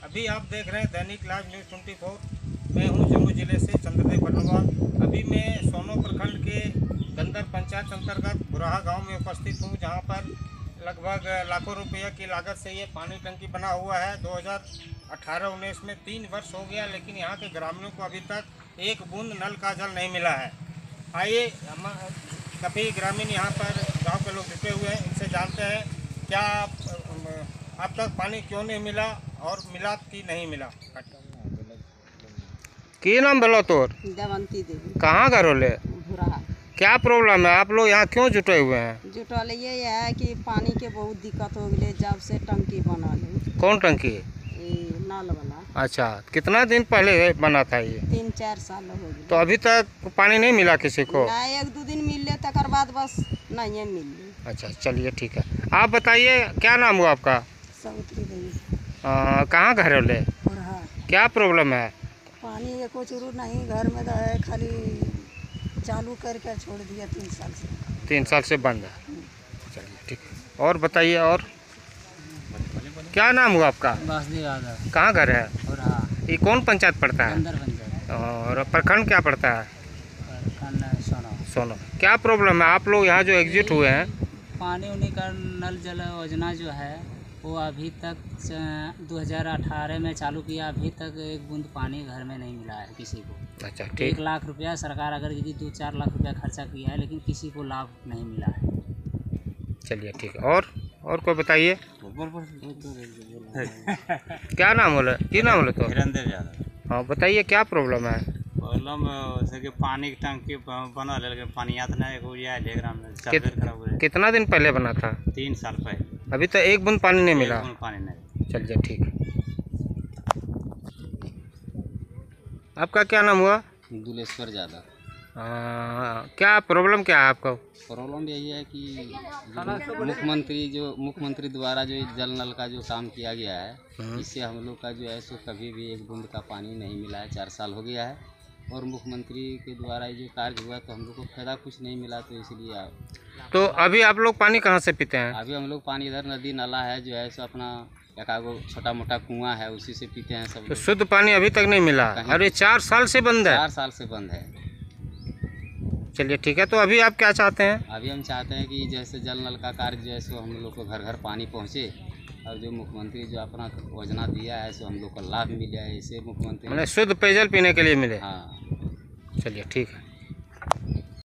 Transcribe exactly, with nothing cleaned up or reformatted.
अभी आप देख रहे हैं दैनिक लाइव न्यूज़ ट्वेंटी फोर। मैं हूं जम्मू जिले से चंद्रदेव बर्नवाल। अभी मैं सोनो प्रखंड के गंदर पंचायत अंतर्गत बुराहा गांव में उपस्थित हूं, जहां पर लगभग लाखों रुपये की लागत से ये पानी टंकी बना हुआ है। दो हज़ार अठारह उन्नीस में तीन वर्ष हो गया, लेकिन यहाँ के ग्रामीणों को अभी तक एक बूंद नल का जल नहीं मिला है। आइए, हम काफ़ी ग्रामीण यहाँ पर गांव के लोग जुटे हुए हैं, इनसे जानते हैं क्या अब तक पानी क्यों नहीं मिला और मिला कि नहीं मिला। की नाम बोलो तोर? देवंती देवी। कहाँ घर होले? बुराहा। क्या प्रॉब्लम है? आप लोग यहाँ क्यों जुटे हुए हैं? जुटल ये है कि पानी के बहुत दिक्कत हो गई जब से टंकी बना ली। कौन टंकी? नल वाला। अच्छा, कितना दिन पहले बना था ये? तीन चार साल हो गए। तो अभी तक पानी नहीं मिला किसी को? नहीं, एक दो दिन मिले तकर बाद बस नहीं मिले। अच्छा, चलिए ठीक है। आप बताइए क्या नाम हुआ आपका? सवित्री देवी। कहाँ घर होले? बुराहा। क्या प्रॉब्लम है? पानी एको चुरू नहीं घर में है, खाली चालू करके छोड़ दिया तीन साल से। तीन साल से बंद है। चलिए ठीक है। और बताइए, और क्या नाम हुआ आपका? वासुदेव यादव। कहाँ घर है? बुराहा। ये कौन पंचायत पड़ता है? गंदर पंचायत। और प्रखंड क्या पड़ता है? प्रखंड सोनो। सोनो। क्या प्रॉब्लम है? आप लोग यहाँ जो एग्जिट हुए हैं, पानी उन्हीं का नल जल योजना जो है वो अभी तक दो हज़ार अठारह में चालू किया, अभी तक एक बूंद पानी घर में नहीं मिला है किसी को। अच्छा एक ठीक। लाख रुपया सरकार अगर यदि दो चार लाख रुपया खर्चा किया है, लेकिन किसी को लाभ नहीं मिला है। चलिए ठीक है। और और कोई बताइए। क्या नाम बोले? की नाम बोले तो? हिरंदेव यादव। हाँ, बताइए क्या प्रॉब्लम है? प्रॉब्लम जैसे कि पानी की टंकी बना ले, लेकिन पानी आता नहीं हो गया है ग्राम में। कित, खराब हो कितना दिन पहले बना था? तीन साल पहले। अभी तक एक बूंद पानी नहीं मिला? एक बूंद पानी नहीं। चलिए ठीक है। आपका क्या नाम हुआ? दुलेश्वर यादव। क्या प्रॉब्लम क्या है आपका? प्रॉब्लम यही है कि मुख्यमंत्री जो मुख्यमंत्री द्वारा जो जल नल का जो काम किया गया है, इससे हम लोग का जो है सो कभी भी एक बूंद का पानी नहीं मिला है। चार साल हो गया है और मुख्यमंत्री के द्वारा जो कार्य हुआ तो हम लोग को फायदा कुछ नहीं मिला, तो इसलिए आप तो अभी आप लोग पानी कहाँ से पीते हैं? अभी हम लोग पानी इधर नदी नाला है जो है सो अपना एकागो छोटा मोटा कुआं है, उसी से पीते हैं सब। तो शुद्ध पानी अभी तक नहीं मिला? अरे चार साल से बंद है? चार साल से बंद है। चलिए ठीक है। तो अभी आप क्या चाहते हैं? अभी हम चाहते हैं कि जैसे जल नल का कार्य जो है सो हम लोग को घर घर पानी पहुँचे, और जो मुख्यमंत्री जो अपना योजना दिया है सो हम लोग को लाभ मिले है। इसे मुख्यमंत्री मैंने शुद्ध पेयजल पीने के लिए मिले? हाँ। चलिए ठीक है।